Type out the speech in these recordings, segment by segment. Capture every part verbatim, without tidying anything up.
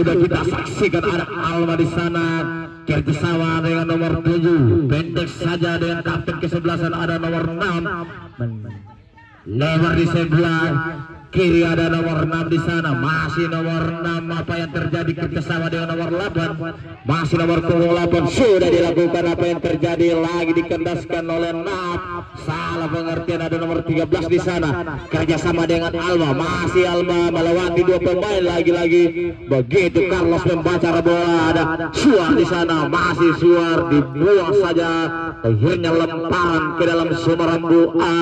sudah kita saksikan ada Alma di sana kerjasama dengan nomor tujuh, pendek saja dengan kapten kesebelasan ada nomor enam, lebar di sebelah kiri ada nomor enam di sana, masih nomor enam. Apa yang terjadi kerjasama dengan nomor delapan, masih nomor delapan sudah dilakukan. Apa yang terjadi lagi dikendaskan oleh enam, salah pengertian ada nomor tiga belas di sana kerjasama dengan Alma, masih Alma melewati dua pemain lagi-lagi. Begitu Carlos membaca bola ada Suar di sana, masih Suar dibuang saja, akhirnya lemparan ke dalam Sumarambu A.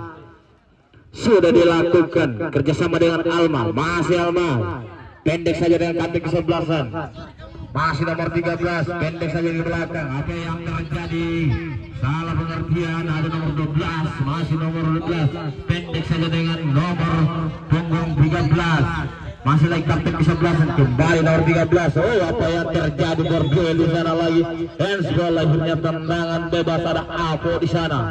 Sudah dilakukan kerjasama dengan Alma, masih Alma pendek saja dengan kapten kesebelasan, masih nomor tiga belas pendek saja di belakang. Apa yang terjadi? Salah pengertian ada nomor dua belas, masih nomor dua belas pendek saja dengan nomor punggung tiga belas, masih lagi kapten kesebelasan kembali nomor tiga belas. Oh, apa yang terjadi? Berduel di sana lagi, handsball akhirnya tendangan bebas ada Apo di sana.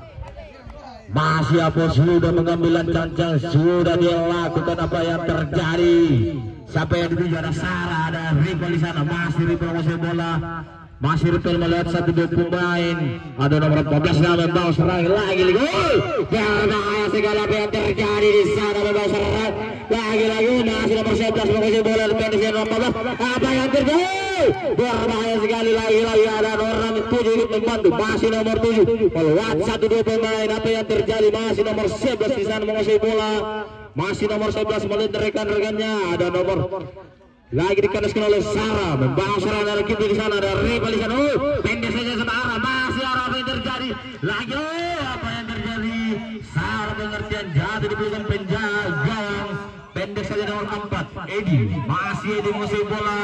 Masih Apo sudah mengambil lancang, sudah dia lakukan. Apa yang terjadi? Siapa yang dituju? Ada Sarah, ada Ripple di sana, masih Ripple menguasai bola, masih Ripple melihat satu dua pemain, ada nomor empat belas yang membawa serang lagi gol. Berbahaya segala apa yang terjadi di sana, membawa serang lagi-lagi, masih nomor sebelas menguasai bola pendek nomor empat belas. Apa yang terjadi? Berbahaya sekali lagi-lagi ada nomor tujuh ikut membantu, masih nomor tujuh melewat satu dua pemain. Apa yang terjadi? Masih nomor sebelas di sana menguasai bola, masih nomor sebelas melihat rekan-rekannya, ada nomor lagi dikandaskan oleh Sarah, membawa serang dari kita di sana, ada Rival di sana. Oh, pendek saja sama Ara, masih Ara. Apa yang terjadi? Lagi oh, apa yang terjadi? Sarah pengertian jatuh di belakang penjaga, pendek saja nomor empat Edi, masih Edi menguasai bola,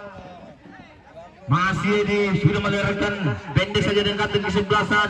masih Edi sudah melewatkan pendek saja dengan kapten kesebelasan,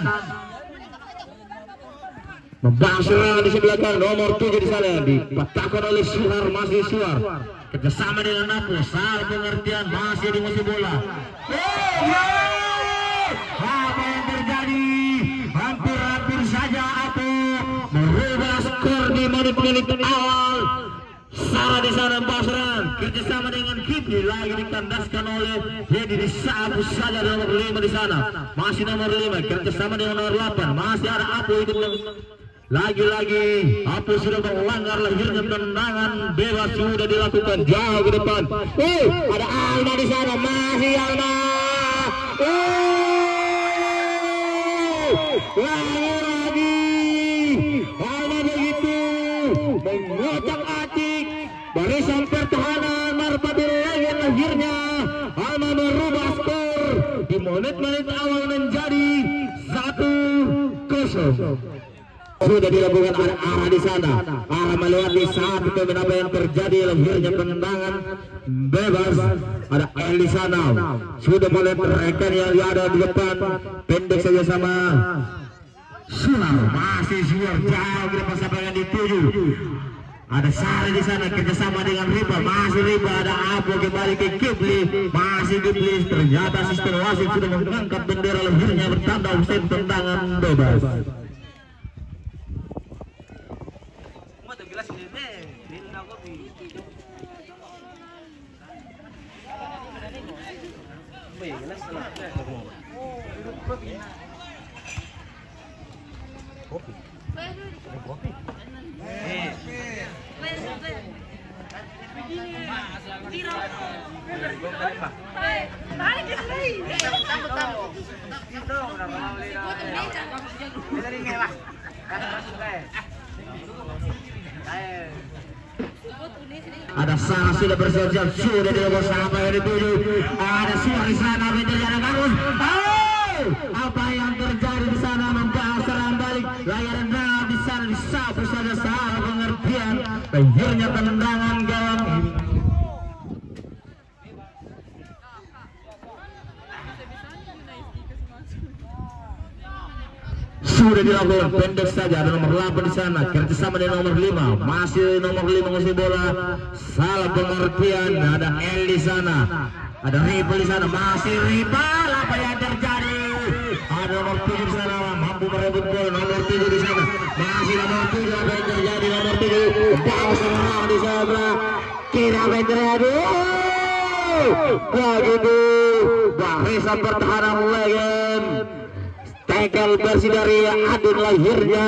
membahas serangan di sebelah kanan nomor tujuh di sana dipatahkan oleh Suhar, masih Suhar kerjasama dengan Napo, salah pengertian masih di musim bola. Oh, no! Apa yang terjadi? Hampir-hampir saja Apo merubah skor di menit-menit awal. Salah di sana Basran kerjasama dengan Kipli lagi dikandaskan oleh Hedi, disapu saja nomor lima di sana, masih nomor lima kerjasama dengan nomor delapan, masih ada Apo itu lagi-lagi. Apo sudah melanggar, lahirnya tendangan bebas sudah dilakukan jauh ke depan. Oh, ada Alma di sana, masih Alma. Oh, lagi-lagi Alma begitu mengotak-atik barisan pertahanan Marpati Legend. Akhirnya Alma merubah skor di menit-menit awal menjadi satu kosong. Sudah dilakukan ada arah di sana, arah melewati saat itu. Apa yang terjadi? Lahirnya tendangan bebas ada El di sana, sudah melihat rekan yang ada di depan, pendek saja sama Sunar, masih Sunar jauh ke depan sampai yang dituju. Ada Sari di sana kerjasama dengan Riba, masih Riba, ada Apo kembali ke Kipli, masih Kipli. Ternyata asisten wasit sudah mengangkat bendera, lahirnya bertanda usai tendangan bebas. Kopi. Kopi. Ada Sarah sudah bersiap-siap, sudah dilakukan sampai yang dituju. Ada Suar di sana, menjadi Karus. Oh, apa yang terjadi di sana? Membahas serangan balik, layanan dalam di sana disapu saja, salah pengertian. Akhirnya tendangan gawang. Sudah dilakukan pendek saja, ada nomor delapan di sana kerjasama dengan nomor lima, masih nomor lima masih bola, salah pengertian. Ada L di sana, ada Ripple di sana, masih Ripple. Apa yang terjadi? Ada nomor tujuh di sana mampu merebut bola, nomor tujuh di sana, masih nomor tujuh. Apa yang terjadi? Nomor tujuh bawa serang di sebelah kiri. Apa yang terjadi? lagi di barisan pertahanan legend. Tackle bersih dari Adun lahirnya.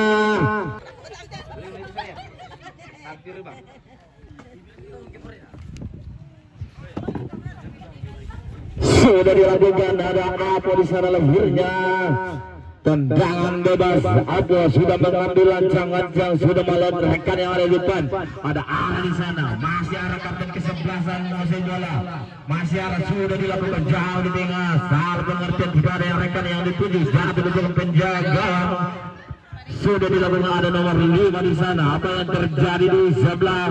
Sudah dilakukan, ada Apo di sana lahirnya. Tendangan bebas, Apo sudah mengambil lancang-lancang, sudah melihat rekan yang ada di depan. Ada arah di sana, masih arah kapten kesebelasan menguasai bola. Masih arah sudah dilakukan jauh di tengah. Salah pengertian tidak ada yang rekan yang dituju. Jatuh di belakang penjaga. Sudah dilakukan, ada nomor lima di sana. Apa yang terjadi di sebelah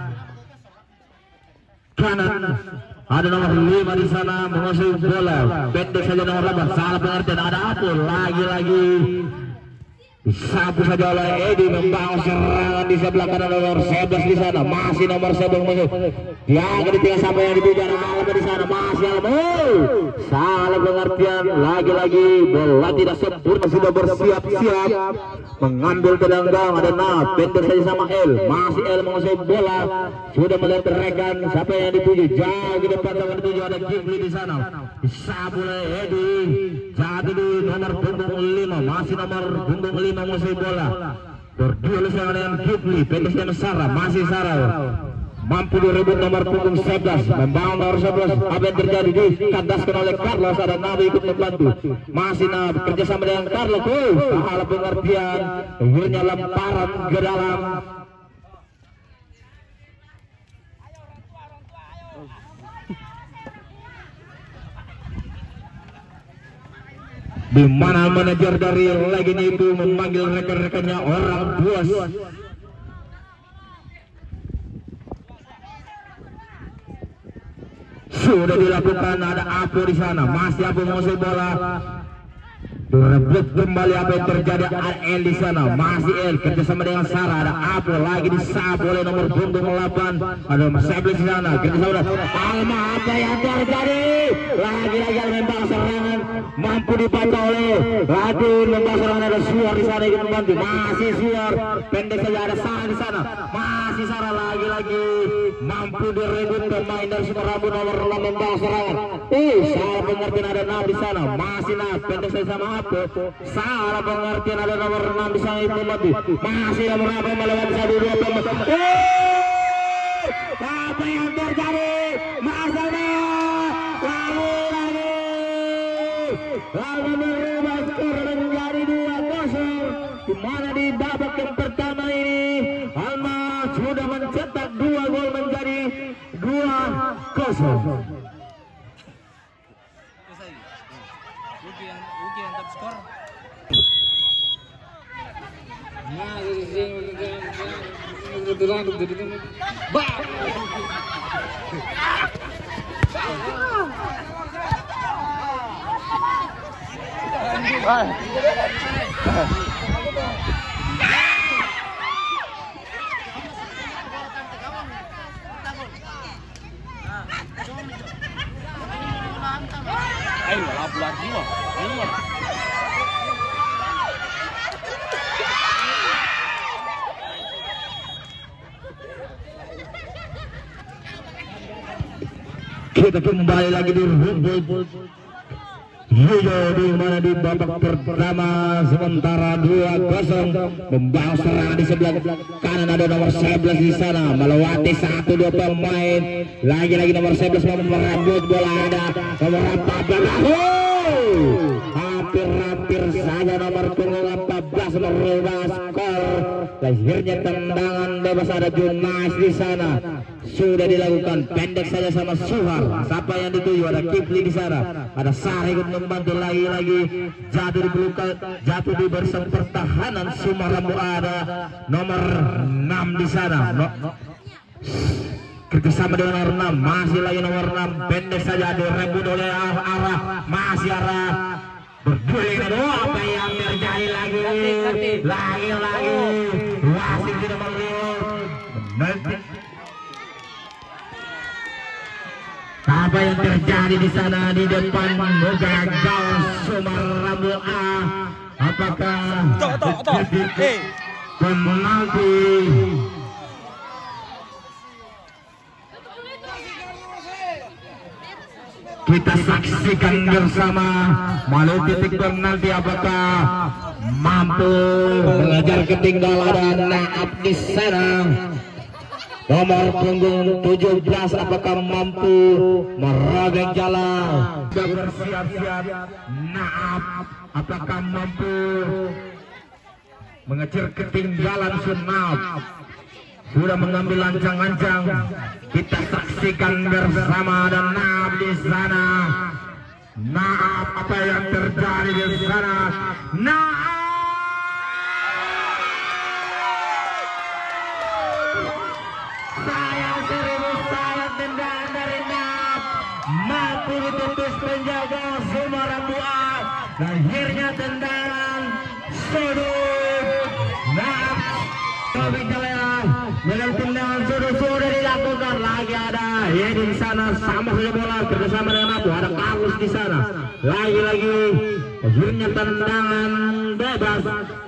kanan? Ada nomor lima di sana menguasai bola. Pendek saja nomor delapan. Salah pengertian, ada apa? Lagi-lagi disapu saja oleh Edi, membangun serangan di sebelah kanan nomor sebelas di sana. Masih nomor sebelas masuk. Dia di tengah sampai yang dituju Alma di sana. Masih Alma. Oh, salah pengertian. Lagi-lagi bola tidak sempurna, sudah bersiap-siap mengambil tendangan. Ada nah pendek saja sama El. Masih El menguasai bola. Sudah melihat rekan siapa yang dituju. Jauh di depan sama dituju ada Kifli di sana. Disapu oleh Edi. Jatuh di nomor punggung lima. Masih nomor punggung lima menguasai bola. Berdua sama dengan Kifli. Pendeknya Sarah. Masih Sarah. Mampu direbut nomor punggung sebelas, membangun nomor sebelas. Apa yang terjadi? Dikandaskan oleh Carlos. Ada Nabi ikut membantu. Masih Nabi kerjasama dengan Carlos. Oh, salah pengertian. Akhirnya lemparan ke dalam. Di mana manajer dari legend itu memanggil rekan-rekannya orang buas. Sudah dilakukan, ada Apo di sana. Masih Apo menguasai bola. Direbut kembali, apa yang terjadi? Ada El di sana. Masih El kerjasama dengan Sarah. Ada Apo lagi disapu oleh nomor punggung delapan. Ada sebelas di sana. Kerjasama dengan Alma. Apa yang terjadi? Lagi-lagi membangun serangan. Mampu dibaca oleh Ratu. Membangun serangan, ada Suar di sana ikut membantu. Masih Suar. Pendek saja, ada Sarah di sana. Masih Sarah lagi-lagi mampu direbut pemain dari Sumerambun nomor enam membangun serangan. Eh, salah pengertian, ada enam di sana. Masih Nas pendek saja sama Apo. Salah pengertian, ada nomor enam di sana itu membantu. Masih nomor apa melewati satu dua pemain. Eh, apa yang terjadi? Masana lagi-lagi lalu merubah skor menjadi dua kosong. Di mana di babak yang pertama ini Alma sudah mencetak dua gol menjadi dua kosong. Ayo lah bulan jiwa. Kita kembali lagi di rumput hijau di mana di babak pertama sementara dua kosong membangun serangan di sebelah kanan. Ada nomor sebelas di sana melewati satu dua pemain. Lagi-lagi nomor sebelas mau merambut bola, ada nomor empat belas. Oh, hampir-hampir saja nomor punggung empat belas merubah skor. Akhirnya tendangan bebas, ada Junas di sana. Sudah dilakukan pendek saja sama Suhar. Siapa yang dituju? Ada Kifli di sana. Ada Sarah ikut membantu lagi-lagi. Jatuh di pelukan, jatuh di barisan pertahanan Sumarambu. Ada nomor enam di sana. No, no. Kerjasama dengan nomor enam. Masih lagi nomor enam. Pendek saja direbut oleh arah. Masih arah. Berguling. Aduh, apa yang terjadi lagi? Lagi-lagi. Wasit tidak melihat. Apa yang terjadi di sana di depan gagal Sumarambu A? Apakah penalti? Kita saksikan bersama malu titik penalti apakah mampu mengejar ketinggalan dan Naab di sana. Nomor punggung tujuh belas apakah mampu merobek jalan. Bersiap-siap Naab apakah mampu mengejar ketinggalan Sunab. Sudah mengambil lancang-lancang. Kita saksikan bersama dan Naab di sana. Naab apa yang terjadi di sana? Naab sayang seribu sayang tendangan dari Naab mampu ditembus penjaga Zumar Buat. Akhirnya tendangan sudut Naab Robek jalan dengan tendangan sudut sudah dilakukan. Lagi ada Yedi di sana sama saja bola kerjasama dengan Abu. Ada Carlos di sana. Lagi-lagi akhirnya tendangan bebas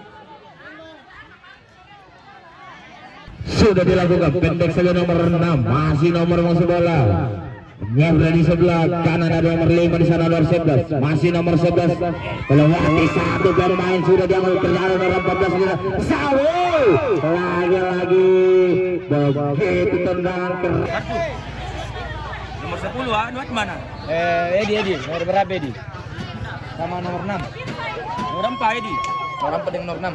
sudah dilakukan. Pendek saja nomor enam masih nomor masuk bola. Nyabra di sebelah kanan ada nomor lima di sana nomor sebelas masih nomor sebelas. Melewati satu pemain sudah diambil kerjaan nomor empat belas Sawo. Lagi-lagi begitu tendangan keras. Nomor sepuluh ah, Nuat mana? Eh, Edi, Edi, nomor berapa Edi? Sama nomor enam. Nomor empat Edi. Nomor empat dengan nomor enam.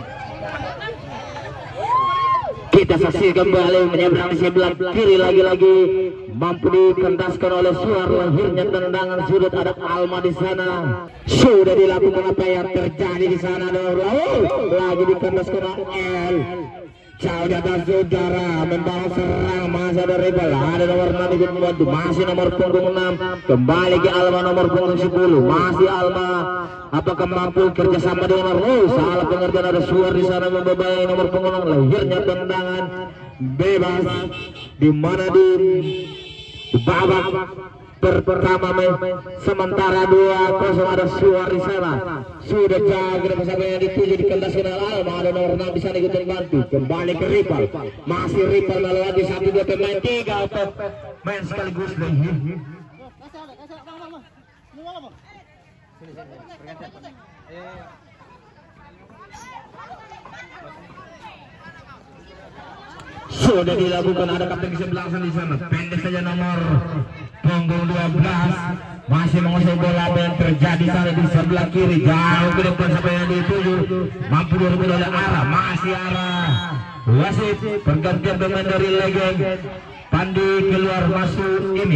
Kita saksikan kembali menyeberang di sebelah kiri lagi-lagi mampu dikentaskan oleh Suar. Lahirnya tendangan sudut ada Alma di sana. Sudah dilakukan apa yang terjadi di sana. Lagi dikentaskan oleh jauh di atas saudara membawa serang masih ada Rebel. Ada nomor enam ikut membantu masih nomor punggung enam kembali ke Alma nomor punggung sepuluh masih Alma. Apakah mampu kerjasama dengan Rose? Salah pengertian ada Suar di sana membebayai nomor punggung. Lahirnya tendangan bebas di mana di babak pertama sementara dua kosong ada Suar di sana. Sudah jaga bersama yang dituju dikendaskan oleh Alma. Ada nomor enam di sana ikut membantu kembali ke Ripal masih Ripal melewati satu dua pemain tiga main sekaligus lahir. Sudah dilakukan ada kapten di sebelah sana di sana. Pendek saja nomor punggung dua belas masih menguasai bola. Apa yang terjadi sana di sebelah kiri jauh ke depan sampai yang dituju mampu direbut oleh arah masih arah wasit. Pergantian pemain dari Legend Pandi keluar masuk ini.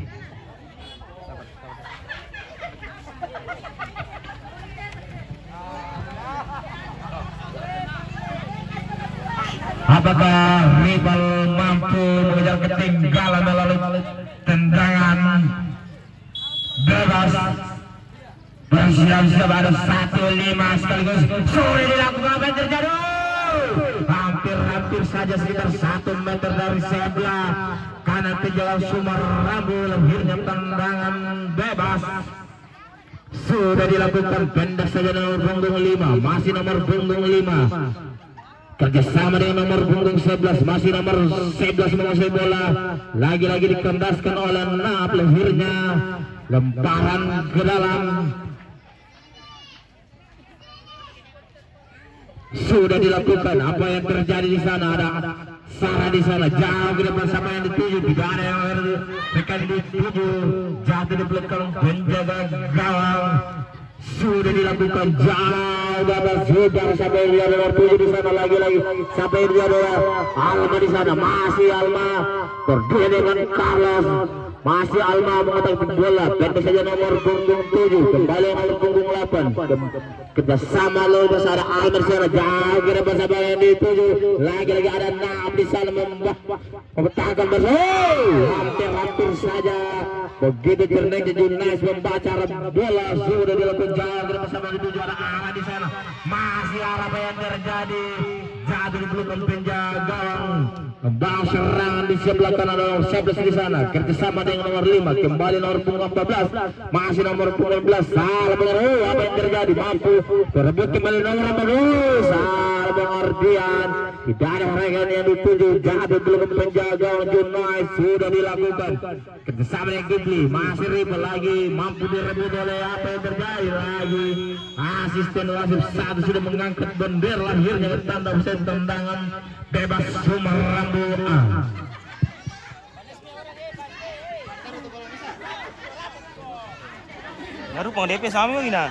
Apakah Ribal mampu mengejar ketinggalan melalui tendangan bebas? Bersiap-siap ada satu lima sekaligus sudah dilakukan. Apa yang terjadi? Hampir-hampir saja sekitar satu meter dari sebelah kanan penjaga Sumar Rabu. Lahirnya tendangan bebas sudah dilakukan. Pendek saja nomor punggung lima masih nomor punggung lima kerjasama dengan nomor punggung sebelas masih nomor sebelas menguasai bola. Lagi-lagi dikendaskan oleh Naab. Lahirnya lemparan ke dalam sudah dilakukan. Apa yang terjadi di sana? Ada Sarah di sana jauh ke depan sama yang dituju. Tidak ada yang mereka dituju jatuh di belakang penjaga gawang. Sudah dilakukan jauh dapat sudah sampai dia nomor tujuh di sana. Lagi-lagi sampai dia adalah Alma di sana masih Alma berdua dengan Carlos masih Alma mengatakan bola. Pendek saja nomor punggung tujuh kembali nomor punggung delapan kerjasama lo besar Alma di sana jauh ke depan sampai yang dituju. Lagi-lagi ada Naab di sana mempertahankan bersama. Hampir-hampir saja begitu cerdik Junas membaca bola. Sudah dilakukan jauh bersama dituju ada Ala di sana masih arah apa yang terjadi jatuh di belakang penjaga gawang. Membawa serangan di sebelah kanan nomor sebelas di sana kerjasama dengan nomor lima kembali nomor punggung empat belas masih nomor punggung empat belas. Salah benar. Oh, apa yang terjadi mampu berebut kembali nomor empat belas. salah pengertian. Tidak ada rekan yang dituju, jadi belum penjaga Junai sudah dilakukan. Kerjasama yang Kipli masih ribet lagi, mampu direbut oleh apa yang terjadi lagi. Asisten wasit satu sudah mengangkat bendera lahirnya tanda usaha tendangan bebas Sumar Rambu A. Baru pang D P sama gini.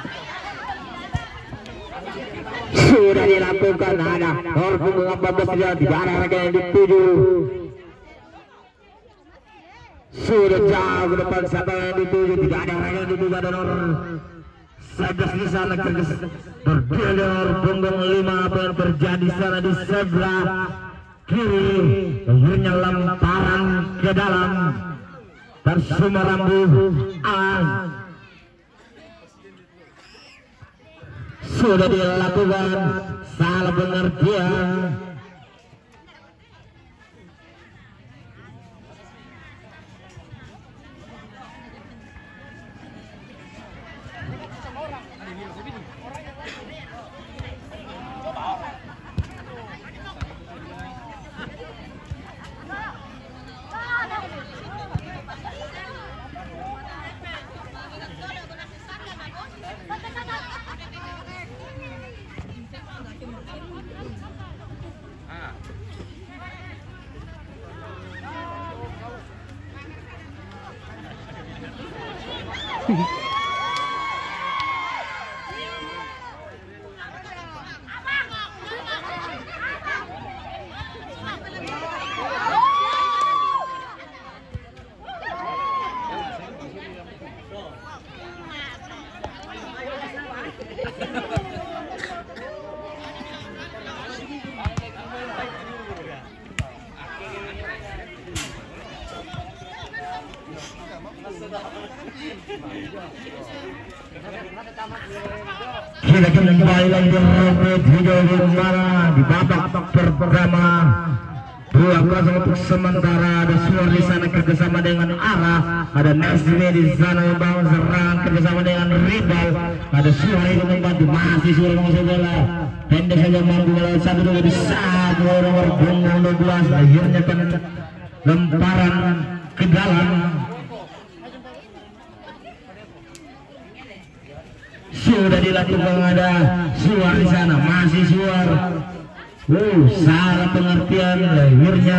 Sudah dilakukan, ada nomor punggung empat belas tidak ada rekan yang dituju. Sudah jauh ke depan siapa yang dituju, tidak ada rekan yang dituju, ada nomor sebelas di sana berdiri nomor punggung lima. Apa yang terjadi sana di sebelah kiri, akhirnya lemparan ke dalam dan Sumar Rambu A. Sudah dilakukan salah pengertian. Kita kembali lagi di rumput hijau Gembala di babak pertama dua kosong untuk sementara. Ada Suar di sana kerjasama dengan Arah, ada Nesmi di sana membangun serangan kerjasama dengan Ribal, ada Suar itu membantu masih Suar menguasai bola pendek saja mampu melawan satu dua di satu nomor punggung dua belas. Akhirnya kan lemparan ke dalam. Sudah dilakukan, ada Suar di sana, masih Suar. Uh, salah pengertian akhirnya.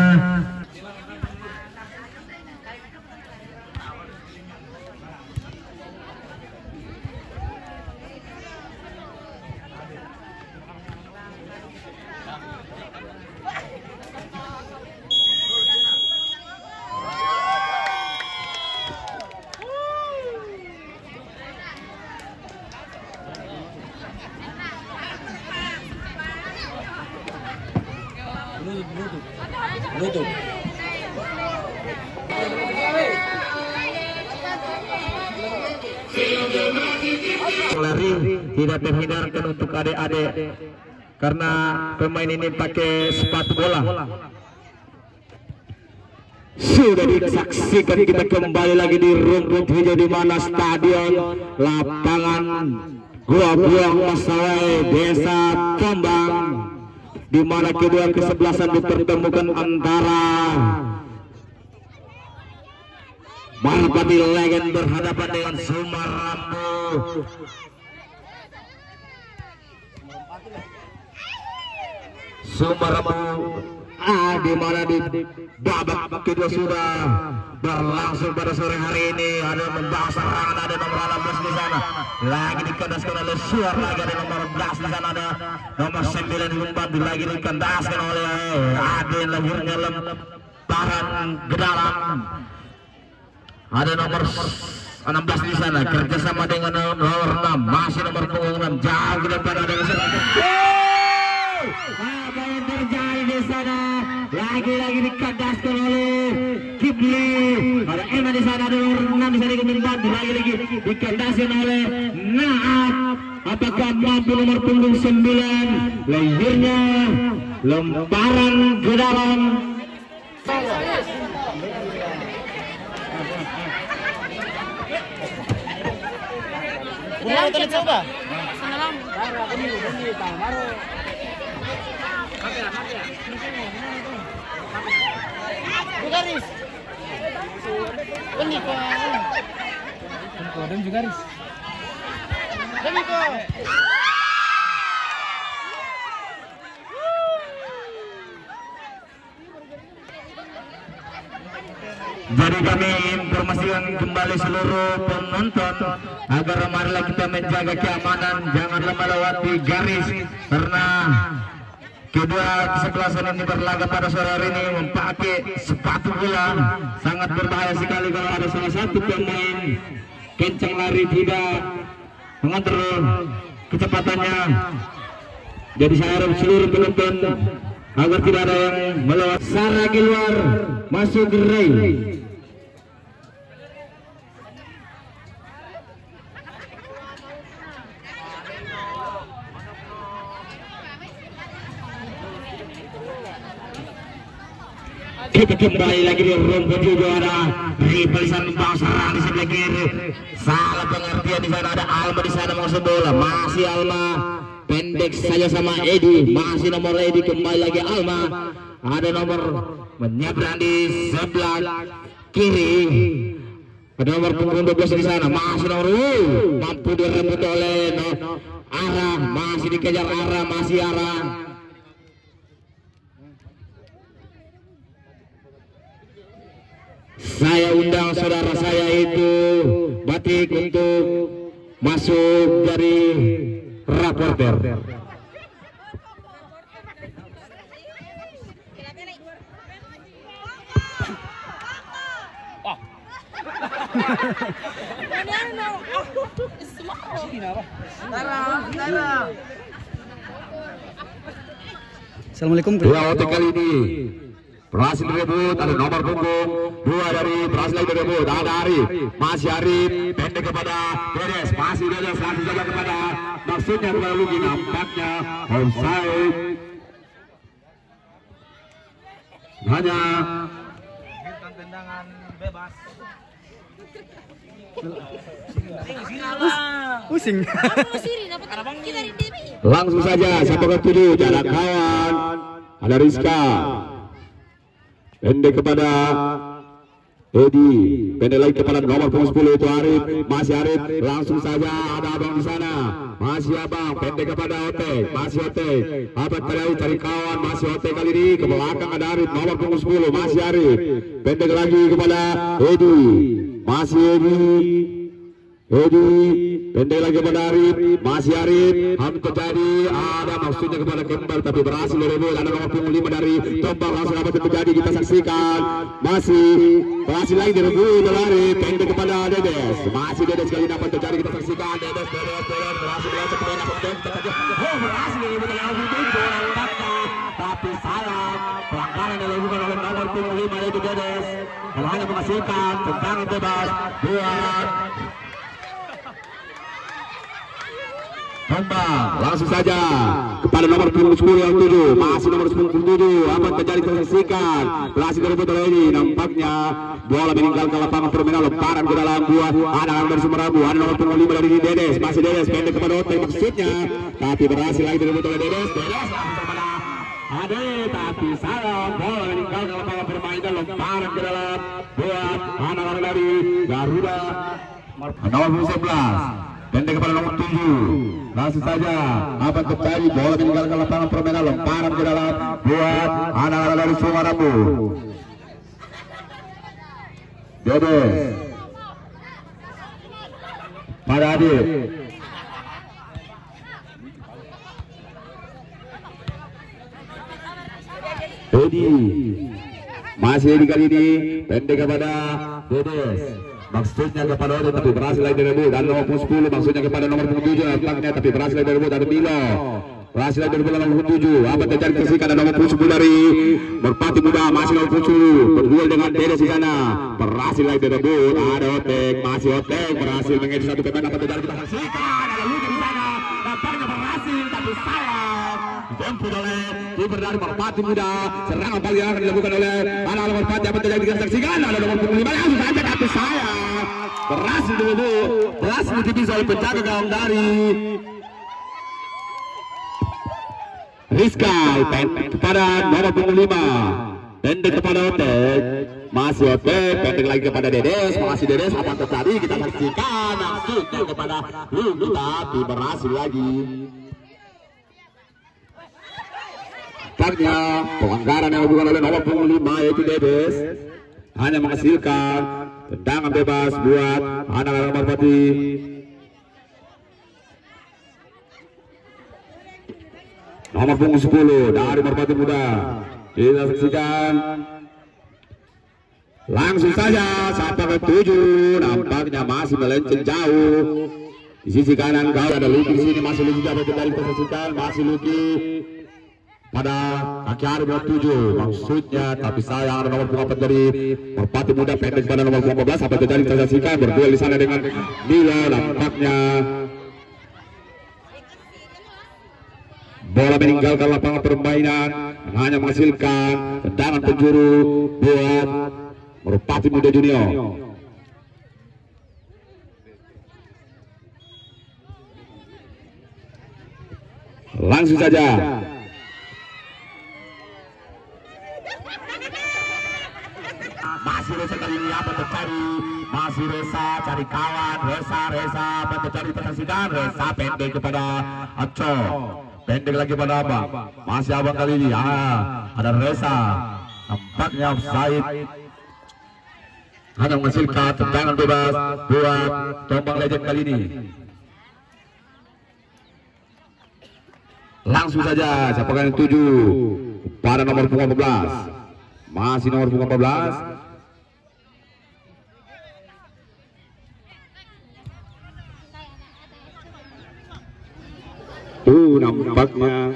Bluetooth. Lari tidak terhindarkan untuk adik-adik karena pemain ini pakai sepatu bola. Sudah disaksikan, kita kembali lagi di rumput hijau di mana stadion lapangan Gua Buang Masawai Desa Kembang, di mana kedua kesebelasan dipertemukan antara Marpati Legend berhadapan dengan Sumar Rambu. Sumar Rambu ah, di mana di babak kedua sudah berlangsung pada sore hari ini. Ada membawa serangan, ada nomor enam belas di sana lagi dikandaskan oleh Suar, lagi ada nomor sebelas di sana, ada nomor sembilan membantu lagi dikandaskan oleh Adin, lahirnya lemparan ke dalam. Ada nomor enam belas di sana kerjasama dengan nomor enam, masih nomor punggung enam jauh ke depan. Ada di sana. Apa yang terjadi di sana? Lagi-lagi dikandaskan oleh Kipli. Ada Emma di sana, ada nomor enam di sana yang membantu, lagi-lagi dikandaskan oleh Naat. Apakah mampu nomor punggung sembilan? Lahirnya lemparan ke dalam. Udah tadi coba. Sana lang. Baru aku nih, udah nih, baru. Garis. Ini kok. Kodem juga Riz. Ini kok. Jadi kami informasikan kembali seluruh penonton agar marilah kita menjaga keamanan, janganlah melewati garis karena kedua kesebelasan ini berlaga pada sore hari ini memakai sepatu bola. Sangat berbahaya sekali kalau ada salah satu pemain kencang lari tidak mengontrol kecepatannya. Jadi saya harap seluruh penonton agar tidak ada yang melewati. Sarah keluar masuk ke rail. Kita kembali lagi di rumput juara rivalisan bangsa di sebelah kiri. Salah pengertian di sana, ada Alma di sana mau bola, masih Alma pendek saja sama Edi, masih nomor Edi, kembali lagi Alma. Ada nomor menyeberang di sebelah kiri, ada nomor punggung dua belas di sana, masih nomor uh, mampu direbut oleh no, Arah, masih dikejar Arah, masih Arah. Saya undang saudara saya itu Batik untuk masuk dari raporter. Assalamualaikum. Dua O T kali ini berhasil direbut, ada nomor punggung dua dari berhasil direbut, ada Arif, masih Arif pendek kepada Dedes, masih Dedes langsung saja kepada maksudnya kepada Lugi, nampaknya offside. Hanya tendangan bebas. Pusing. langsung saja siapa ketujuh jarak kawan, ada Rizka pendek kepada Edi, pendek lagi kepada nomor punggung sepuluh itu Arif, masih Arif, langsung saja ada abang di sana, masih abang pendek kepada Otek, masih Otek, abang tadi cari kawan, masih Otek kali ini ke belakang ada Arif, nomor punggung sepuluh masih Arif, pendek lagi kepada Edi, masih Edi, Edi pendek lagi kepada Arif, masih Arif, hampir terjadi, ada maksudnya kepada Kembar tapi berhasil direbut, ada nomor punggung lima dari Tombak, langsung apa terjadi kita saksikan, masih berhasil lagi direbut oleh Arif, pendek kepada Dedes, masih Dedes kali dapat terjadi kita saksikan, Dedes Dedes Dedes berhasil melacak bola, oh berhasil direbut oleh Arif, tapi sayang pelanggaran yang dilakukan oleh nomor punggung lima yaitu Dedes, kalau hanya menghasilkan tendangan bebas buat Tombak, langsung saja kepada nomor punggung sepuluh yang tujuh, masih nomor punggung tujuh, apa terjadi tersaksikan, berhasil direbut oleh ini, nampaknya bola meninggalkan lapangan permainan, lemparan ke dalam buah, ada orang dari Sumerabu, ada nomor punggung lima dari Dedes, masih Dedes pendek kepada Otek maksudnya, tapi berhasil lagi direbut oleh Dedes, Dedes langsung kepada Ade, tapi sayang bola meninggalkan lapangan permainan, lemparan ke dalam buah, ada orang dari Garuda, nomor punggung sebelas. pendek kepada nomor tujuh, langsung saja apa terjadi bola meninggalkan lapangan permainan, lemparan ke dalam buat anak-anak dari Sumerabu. Dedes pada Adit, Edi, masih Edi kali ini pendek kepada Dedes, maksudnya kepada Odet tapi berhasil lagi direbut, dan nomor sepuluh maksudnya kepada nomor tujuh nampaknya tapi berhasil lagi direbut, ada Milo berhasil lagi direbut nomor tujuh, apa terjadi tersikat ada nomor sepuluh dari Merpati Muda, masih nomor tujuh berduel dengan Dedes di sana, berhasil lagi direbut, ada Otek, masih Otek berhasil mengedit satu pemain, apa terjadi kita saksikan, ada Lugi di sana, nampaknya berhasil tapi sayang dijemput oleh kiper dari Merpati Muda, serangan paling yang akan dilakukan oleh anak Merpati, apa terjadi kita saksikan, ada nomor punggung lima langsung saja tapi sayang berhasil dulu, berhasil ditipis oleh penjaga gawang dari Rizky pendek kepada nomor punggung lima, pendek kepada Otek, masih Otek, pendek lagi kepada Dedes, masih Dedes, apa terjadi kita saksikan langsung kepada Lugi tapi berhasil lagi. Tampaknya pelanggaran yang dilakukan oleh nomor punggung lima yaitu Dedes hanya menghasilkan tendangan bebas buat anak-anak Merpati. Nomor punggung sepuluh dari Merpati Muda kita saksikan langsung saja sampai ke tujuh, nampaknya masih melenceng jauh di sisi kanan. Kau ada Luki di sini, masih Luki dapat kembali kita saksikan, masih Luki pada kaki hari nomor tujuh maksudnya, tapi sayang ada nomor punggung empat dari Merpati Muda pendek pada nomor punggung empat belas. Apa terjadi kita saksikan berduel di sana dengan Milo, nampaknya bola meninggalkan lapangan permainan, hanya menghasilkan tendangan penjuru buat Merpati Muda Junior. Langsung saja masih Reza kali ini apa terjadi? Masih Reza cari kawan, Reza Reza apa terjadi? Tersaksikan Reza pendek kepada Aco, pendek lagi pada Abang, masih Abang kali ini. Ah, ada Reza, nampaknya offside, hanya menghasilkan tendangan bebas buat Tombang Legend kali ini. Langsung saja siapa yang tujuh pada nomor punggung empat belas, masih nomor punggung empat belas. Tuh nampaknya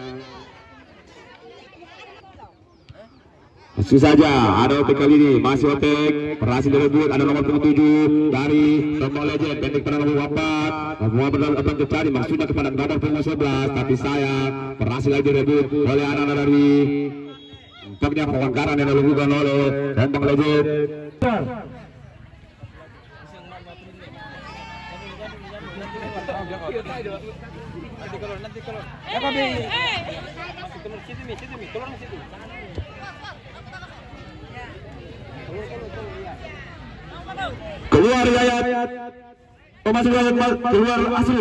langsung saja ada Otek kali ini, masih Otek berhasil direbut, ada nomor punggung tujuh dari Tombang Legend pendek pada nomor empat. Nomor empat akan terjadi maksudnya kepada nomor punggung sebelas, tapi sayang berhasil lagi direbut oleh anak-anak dari nampaknya pelanggaran yang dilakukan oleh Tombang Legend. Keluar Yayat, oh masih Yayat, keluar Asru.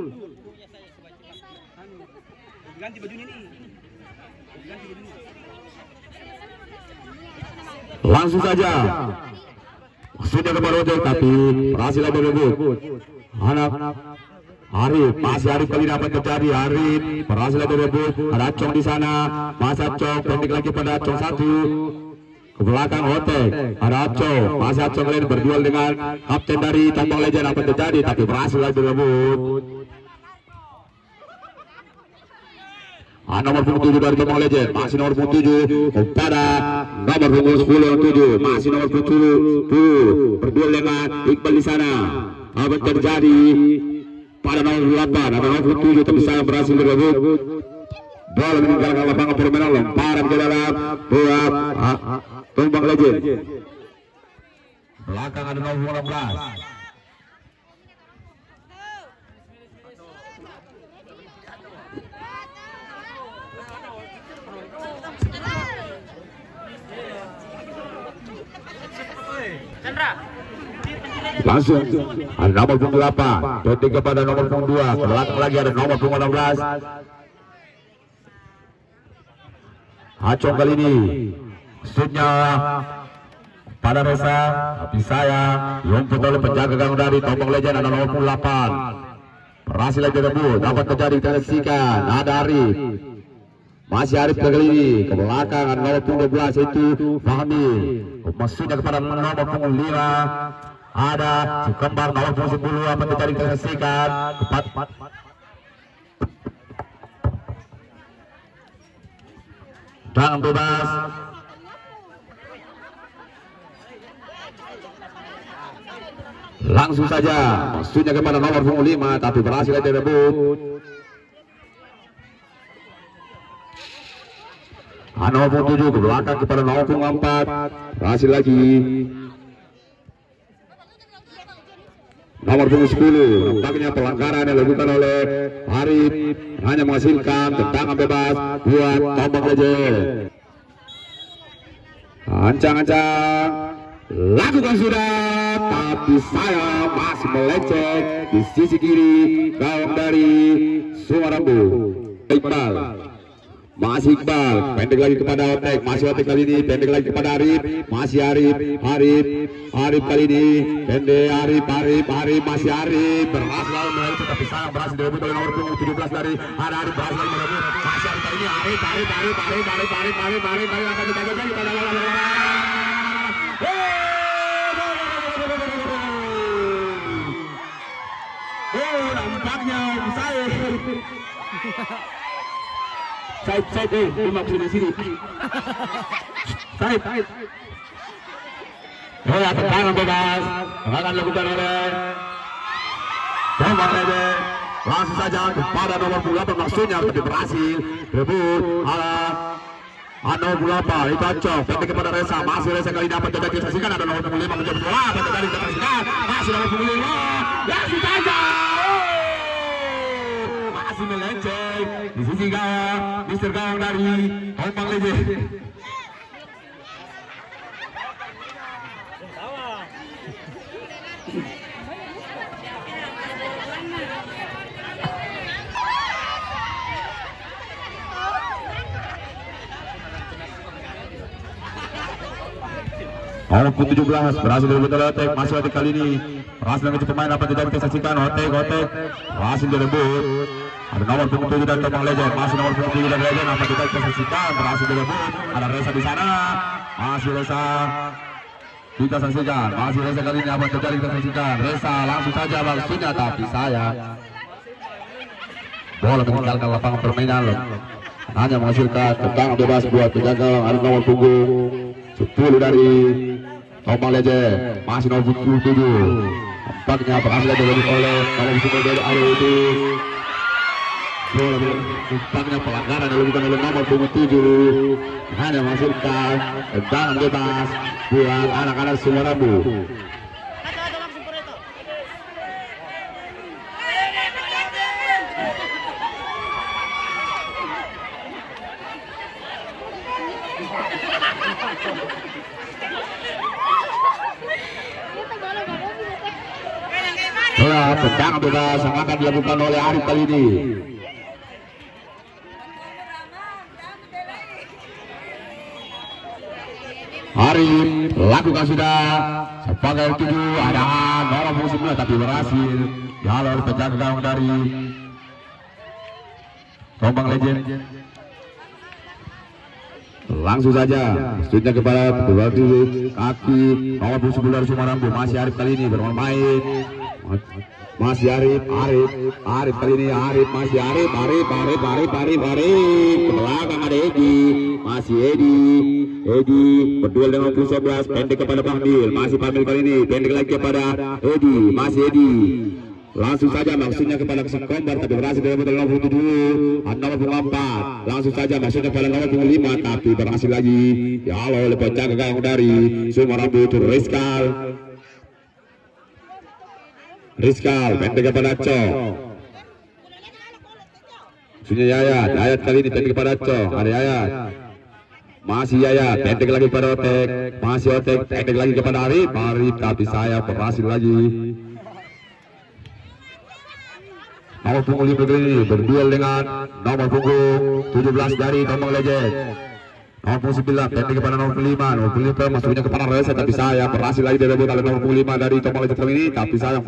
Ganti bajunya nih. Langsung saja sudah kepada Otek tapi berhasil lagi rebut anak Arif, masih Arif kali dapat terjadi. Arif berhasil lagi rebut, ada Acong di sana, masih Acong pendek lagi pada Acong satu ke belakang Otek, ada Acong, masih Acong lain berduel dengan kapten dari Tombang Legend. Apa terjadi tapi berhasil lagi rebut. Ah, nomor punggung tujuh dari Tombang Legend, masih nomor punggung tujuh kepada nomor punggung sepuluh yang tujuh, masih nomor punggung tujuh berduel dengan Iqbal di sana. Apa terjadi pada nomor delapan, ada nomor punggung tujuh tapi saya berhasil direbut. Bola meninggalkan lapangan permainan, lemparan ke dalam buat Tombang Legend. Belakang ada nomor enam belas. Langsung ada nomor punggung delapan, pendek kepada nomor punggung dua, belakang lagi ada nomor punggung enam belas. Acong kali ini maksudnya pada Reza, tapi saya diumpet oleh penjaga gawang dari Tombang Legend, ada nomor punggung delapan. Berhasil lagi rebut, dapat terjadi tersaksikan ada Arif, masih Arif kali ini ke belakang ada nomor punggung dua belas itu Fahmi, maksudnya kepada nomor punggung lima ada si kembar nomor punggung sepuluh. Apa terjadi tersaksikan tepat tangan bebas. Langsung saja maksudnya kepada nomor punggung lima tapi berhasil direbut. Ah, nomor punggung tujuh ke belakang kepada nomor punggung empat, berhasil lagi. nomor punggung sepuluh. Nampaknya pelanggaran yang dilakukan oleh Arif hanya menghasilkan tendangan bebas buat Tombak Legend. Ancang-ancang lakukan sudah, tapi saya masih melecet di sisi kiri gawang dari Sumarambu. Iqbal, masih Iqbal, pendek lagi kepada Otek, masih Otek kali ini, pendek lagi kepada Arif, masih Arif, Arif, Arif kali ini, pendek Arif, Arif, Arif, masih Arif, berhasil lalu melecet, tapi sayang berhasil direbut oleh nomor punggung tujuh belas dari ada Arif, berhasil lagi merebut, masih Arif kali ini, Arif, Arif, Arif, Arif, Arif, Arif, Arif, Arif, Arif, akan dijaga lagi pada lawan. Oh, nampaknya saya Said, Said, eh, lu maksud di sini. Said, Said. Oh, ya, tendangan bebas akan dilakukan oleh Tombak Legend. Langsung saja kepada nomor punggung delapan, maksudnya tapi berhasil rebut ala nomor punggung delapan. Itu Acok, pendek kepada Reza, masih Reza kali dapat tidak disaksikan, ada nomor punggung lima menjadi bola, pendek kali disaksikan, masih nomor punggung lima, langsung saja. Masih melenceng di sisi gawang, Mister Gawang dari Tombak Legend. Nomor tujuh belas berhasil direbut oleh Otek, masih Otek kali ini berhasil mengejar pemain apa tidak kita saksikan. Otek, Otek berhasil direbut. Ada nomor punggung tujuh dari Tombak Legend, masih nomor punggung tujuh dari Legend apa tidak kita saksikan, berhasil direbut. Ada Reza di sana, masih Reza kita saksikan, masih Reza kali ini apa terjadi kita saksikan. Reza langsung saja maksudnya, tapi saya bola meninggalkan lapangan permainan loh. Hanya menghasilkan tendangan bebas buat penjaga. Ada nomor punggung sepuluh dari Tombak Legend, masih nomor punggung tujuh. Nampaknya berhasil direbut oleh nomor sepuluh dari Arudi. Bola nampaknya pelanggaran yang dilakukan oleh nomor punggung tujuh. Hanya menghasilkan tendangan bebas buat anak-anak Sumarambu. Bola tendangan bebas yang akan dilakukan oleh Arif kali ini. Arif lakukan sudah sebagai tujuh, ada nomor punggung sembilan tapi berhasil dihalau oleh penjaga gawang dari Tombak Legend. Langsung saja maksudnya kepada kaki nomor punggung sepuluh dari Sumarambu, masih Arif kali ini bermain. Masih Arif, Arif, Arif kali ini Arif, masih Arif, Arif, Arif, Arif, Arif, Arif ke belakang ada Edi, masih Edi, Edi berduel dengan punggung sebelas, pendek kepada Pamil, masih Pamil kali ini, pendek lagi kepada Edi, masih Edi. Langsung saja maksudnya kepada Kesan Kombar tapi berhasil direbut oleh nomor tujuh, nomor punggung empat. Langsung saja maksudnya kepada nomor punggung lima tapi berhasil lagi dihalau oleh penjaga gawang dari Sumarambu itu Rizkal. Rizkal pendek kepada Cok, maksudnya Yayat, Yayat kali ini pendek kepada Cok, ada Yayat, masih Yayat pendek lagi kepada Otek, masih Otek pendek lagi kepada Arif, Arif tapi saya berhasil lagi. Nomor punggung lima ini berduel dengan nomor punggung tujuh belas dari Tombak Legend. Nomor punggung sembilan pendek kepada nomor lima, nomor punggung lima maksudnya kepada Reza tapi saya berhasil lagi direbut oleh nomor punggung lima dari Tombak Legend kali ini, tapi saya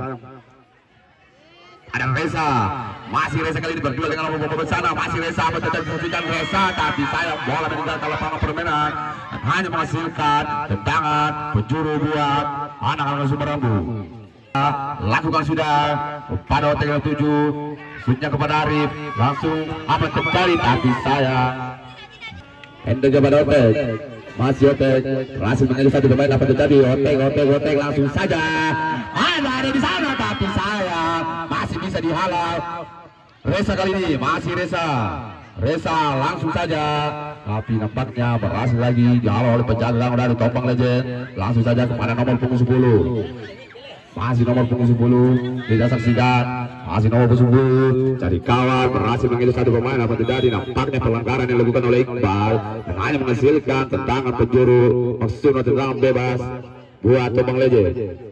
ada Reza, masih Reza kali ini berduel dengan nomor punggung sana, masih Reza mencetak menghentikan Reza tapi saya bola meninggalkan lapangan permainan hanya menghasilkan tendangan penjuru buat anak-anak Sumarambu. Lakukan sudah pada Otek tujuh, sudah kepada Arif, langsung apa terjadi tapi saya pendek kepada Otek, masih Otek berhasil menjadi satu pemain apa terjadi. Otek, Otek, Otek langsung saja ada ada di sana tapi saya masih bisa dihalau. Reza kali ini masih Reza, Reza langsung saja tapi nampaknya berhasil lagi dihalau oleh penjaga gawang dari Tombak Legend. Langsung saja kepada nomor punggung sepuluh. Masih nomor punggung sepuluh kita saksikan. Masih nomor punggung sepuluh cari kawan, berhasil mengiris satu pemain. Apa terjadi? Nampaknya pelanggaran yang dilakukan oleh Iqbal dan hanya menghasilkan tendangan penjuru, maksudnya tendangan bebas buat Tomang Leje.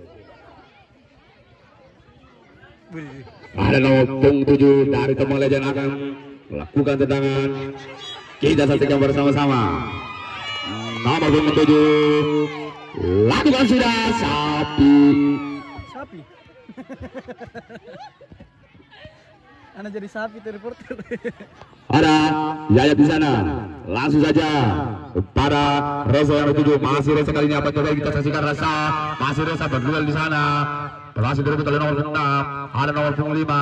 Ada nomor punggung tujuh dari Tomang Leje yang akan melakukan tendangan. Kita saksikan bersama-sama. Nomor punggung tujuh lakukan sudah sapi. Sapi. Anak jadi sapi tuh reporter. Ada Yayat di sana. Langsung saja kepada Reza yang tujuh. Masih Reza kali ini apa coba kita saksikan Reza. Masih Reza berduel di sana. Berhasil direbut oleh nomor enam. Ada nomor punggung lima.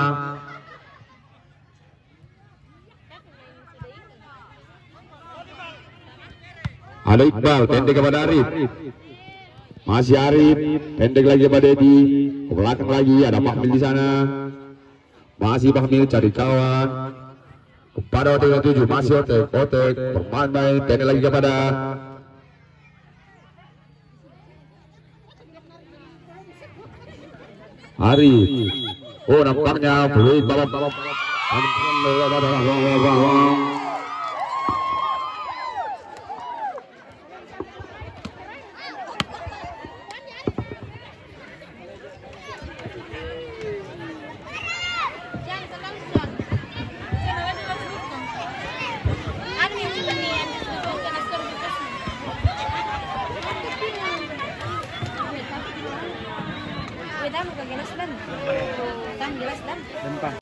Ada Iqbal pendek kepada Arif. Masih Arif pendek lagi kepada Edi. Ke belakang lagi ada Fahmil di sana. Masih Fahmil cari kawan kepada Otek yang tujuh. Masih Otek Otek bermain-main pendek lagi kepada Arif. Oh nampaknya peluit babak. Kita mau ke Genas dan, kita jelas dan.